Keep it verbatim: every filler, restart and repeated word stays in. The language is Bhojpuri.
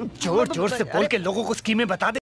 जोर जोर से बोल के लोगों को स्कीमें बता दे।